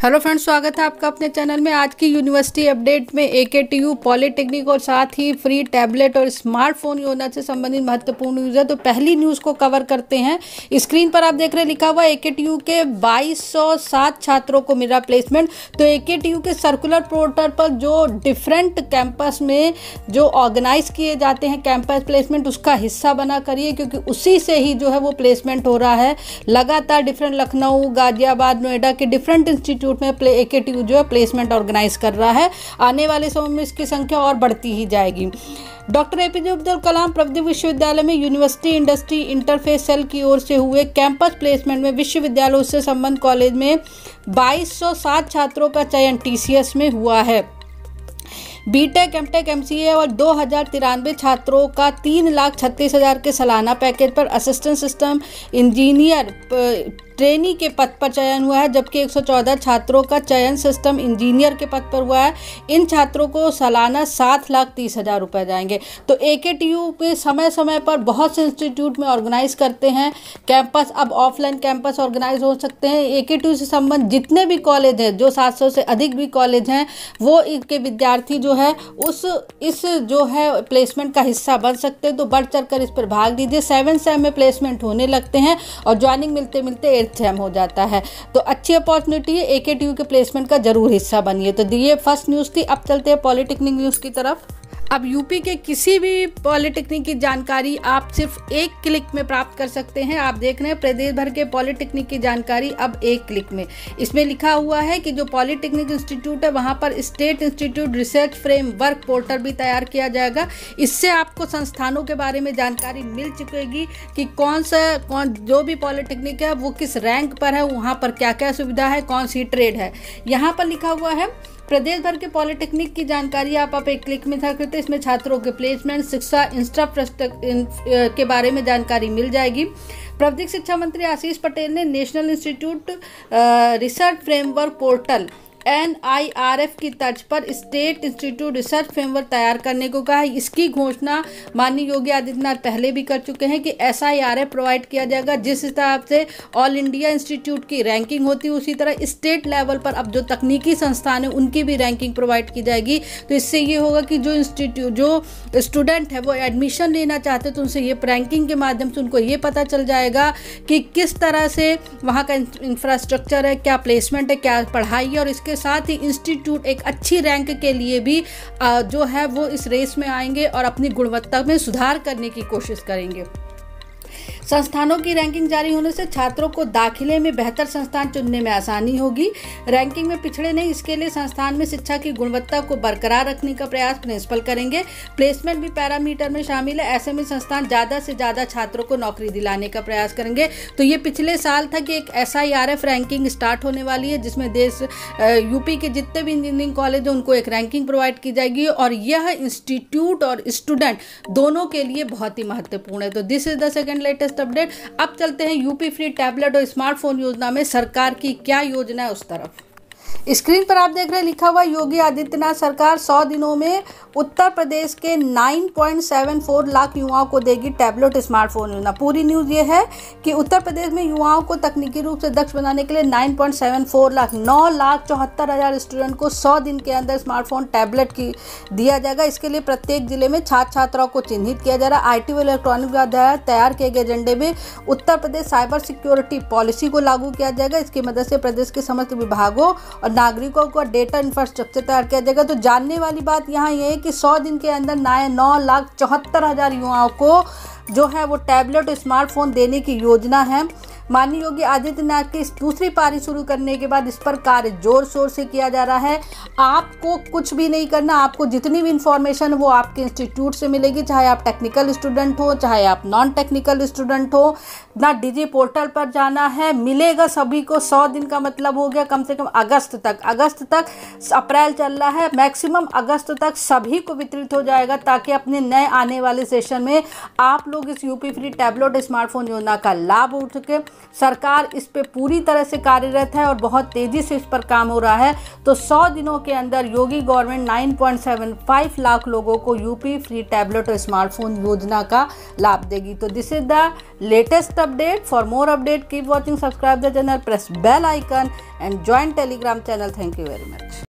Hello friends, स्वागत है आपका अपने चैनल में। आज की यूनिवर्सिटी अपडेट में एकेटीयू पॉलिटेक्निक और साथ ही फ्री टैबलेट और स्मार्टफोन योजना से संबंधित महत्वपूर्ण न्यूज़ है। तो पहली न्यूज़ को कवर करते हैं। स्क्रीन पर आप देख रहे हैं लिखा हुआ एकेटीयू के 2207 छात्रों को मिला प्लेसमेंट। तो एकेटीयू के सर्कुलर पोर्टल पर जो डिफरेंट कैंपस में जो ऑर्गेनाइज किए जाते हैं कैंपस प्लेसमेंट, उसका हिस्सा बना करिए, क्योंकि उसी से ही जो है वो प्लेसमेंट हो रहा है। लगातार डिफरेंट लखनऊ, गाजियाबाद, नोएडा के डिफरेंट इंस्टीट्यूट में एकेटीयू जो है प्लेसमेंट ऑर्गेनाइज कर रहा है। आने वाले समय में इसकी संख्या और बढ़ती ही जाएगी। डॉक्टर एपीजे अब्दुल कलाम प्रविधि विश्वविद्यालय में यूनिवर्सिटी इंडस्ट्री इंटरफेस सेल की ओर से हुए कैंपस प्लेसमेंट में विश्वविद्यालयों से संबंध कॉलेज में 2207 छात्रों का चयन टीसीएस में हुआ है। बीटेक, एमटेक, एमसीए और 2093 छात्रों का 3,36,000 के सालाना पैकेज पर असिस्टेंट सिस्टम इंजीनियर ट्रेनी के पद पर चयन हुआ है, जबकि 114 छात्रों का चयन सिस्टम इंजीनियर के पद पर हुआ है। इन छात्रों को सालाना 7,30,000 रुपये जाएंगे। तो एकेटीयू पे समय समय पर बहुत से इंस्टीट्यूट में ऑर्गेनाइज करते हैं कैंपस। अब ऑफलाइन कैंपस ऑर्गेनाइज हो सकते हैं। एकेटीयू से संबंध जितने भी कॉलेज हैं, जो 700 से अधिक भी कॉलेज हैं, वो इनके विद्यार्थी जो है इस जो है प्लेसमेंट का हिस्सा बन सकते हैं। तो बढ़ चढ़ कर इस पर भाग लीजिए। 7 सेम में प्लेसमेंट होने लगते हैं और ज्वाइनिंग मिलते मिलते 8 सेम हो जाता है। तो अच्छी अपॉर्चुनिटी है, एकेटीयू के प्लेसमेंट का जरूर हिस्सा बनिए। तो ये फर्स्ट न्यूज़ थी। अब चलते हैं पॉलिटेक्निक न्यूज़ की तरफ। अब यूपी के किसी भी पॉलिटेक्निक की जानकारी आप सिर्फ एक क्लिक में प्राप्त कर सकते हैं। आप देख रहे हैं प्रदेश भर के पॉलिटेक्निक की जानकारी अब एक क्लिक में। इसमें लिखा हुआ है कि जो पॉलिटेक्निक इंस्टीट्यूट है वहां पर state institute research framework portal भी तैयार किया जाएगा। इससे आपको संस्थानों के बारे में जानकारी मिल चुकेगी कि कौन जो भी पॉलिटेक्निक है वो किस रैंक पर है, वहाँ पर क्या क्या सुविधा है, कौन सी ट्रेड है। यहाँ पर लिखा हुआ है प्रदेश भर के पॉलिटेक्निक की जानकारी आप एक क्लिक में था करते। इसमें छात्रों के प्लेसमेंट, शिक्षा, इंफ्रास्ट्रक्चर के बारे में जानकारी मिल जाएगी। प्राविधिक शिक्षा मंत्री आशीष पटेल ने national institute research framework portal NIRF की तर्ज पर स्टेट इंस्टीट्यूट रिसर्च फ्रेमवर्क तैयार करने को कहा है। इसकी घोषणा माननीय योगी आदित्यनाथ पहले भी कर चुके हैं कि SIRF प्रोवाइड किया जाएगा। जिस हिसाब से ऑल इंडिया इंस्टीट्यूट की रैंकिंग होती है, उसी तरह स्टेट लेवल पर अब जो तकनीकी संस्थान है उनकी भी रैंकिंग प्रोवाइड की जाएगी। तो इससे ये होगा कि जो स्टूडेंट है वो एडमिशन लेना चाहते हैं, तो उनसे ये रैंकिंग के माध्यम से उनको ये पता चल जाएगा कि किस तरह से वहाँ का इंफ्रास्ट्रक्चर है, क्या प्लेसमेंट है, क्या पढ़ाई है। और इसके साथ ही इंस्टीट्यूट एक अच्छी रैंक के लिए भी जो है वो इस रेस में आएंगे और अपनी गुणवत्ता में सुधार करने की कोशिश करेंगे। संस्थानों की रैंकिंग जारी होने से छात्रों को दाखिले में बेहतर संस्थान चुनने में आसानी होगी। रैंकिंग में पिछड़े नहीं, इसके लिए संस्थान में शिक्षा की गुणवत्ता को बरकरार रखने का प्रयास प्रिंसिपल करेंगे। प्लेसमेंट भी पैरामीटर में शामिल है। ऐसे में संस्थान ज़्यादा से ज़्यादा छात्रों को नौकरी दिलाने का प्रयास करेंगे। तो ये पिछले साल था कि एक SIRF रैंकिंग स्टार्ट होने वाली है, जिसमें यूपी के जितने भी इंजीनियरिंग कॉलेज हैं उनको एक रैंकिंग प्रोवाइड की जाएगी। और यह इंस्टीट्यूट और स्टूडेंट दोनों के लिए बहुत ही महत्वपूर्ण है। तो this is the second latest update. अब चलते हैं यूपी फ्री टैबलेट और स्मार्टफोन योजना में सरकार की क्या योजना है उस तरफ। स्क्रीन पर आप देख रहे हैं लिखा हुआ योगी आदित्यनाथ सरकार 100 दिनों में उत्तर प्रदेश के 9.74 लाख युवाओं को देगी टैबलेट स्मार्टफोन योजना। पूरी न्यूज़ ये है कि उत्तर प्रदेश में युवाओं को तकनीकी रूप से दक्ष बनाने के लिए 9.74 लाख 9,74,000 स्टूडेंट को 100 दिन के अंदर स्मार्टफोन टैबलेट की दिया जाएगा। इसके लिए प्रत्येक जिले में छात्र छात्राओं को चिन्हित किया जा रहा है। IT व इलेक्ट्रॉनिक द्वारा तैयार किए गए एजेंडे में Uttar Pradesh cyber security policy को लागू किया जाएगा। इसकी मदद से प्रदेश के समस्त विभागों और नागरिकों का डेटा इंफ्रास्ट्रक्चर तैयार किया जाएगा। तो जानने वाली बात यहाँ ये है कि 100 दिन के अंदर 9,74,000 युवाओं को जो है वो टैबलेट और स्मार्टफोन देने की योजना है। माननीय योगी आदित्यनाथ की इस दूसरी पारी शुरू करने के बाद इस पर कार्य जोर शोर से किया जा रहा है। आपको कुछ भी नहीं करना, आपको जितनी भी इंफॉर्मेशन वो आपके इंस्टीट्यूट से मिलेगी, चाहे आप टेक्निकल स्टूडेंट हो, चाहे आप नॉन टेक्निकल स्टूडेंट हो। ना डिजी पोर्टल पर जाना है, मिलेगा सभी को। 100 दिन का मतलब हो गया कम से कम अगस्त तक, अप्रैल चल रहा है, मैक्सिमम अगस्त तक सभी को वितरित हो जाएगा, ताकि अपने नए आने वाले सेशन में आप लोग इस यूपी फ्री टैबलेट स्मार्टफोन योजना का लाभ उठ सके। सरकार इस पे पूरी तरह से कार्यरत है और बहुत तेज़ी से इस पर काम हो रहा है। तो 100 दिनों के अंदर योगी गवर्नमेंट 9.75 लाख लोगों को यूपी फ्री टैबलेट और स्मार्टफोन योजना का लाभ देगी। तो this is the latest update. For more update keep watching, subscribe the channel, press bell icon and join Telegram channel. Thank you very much.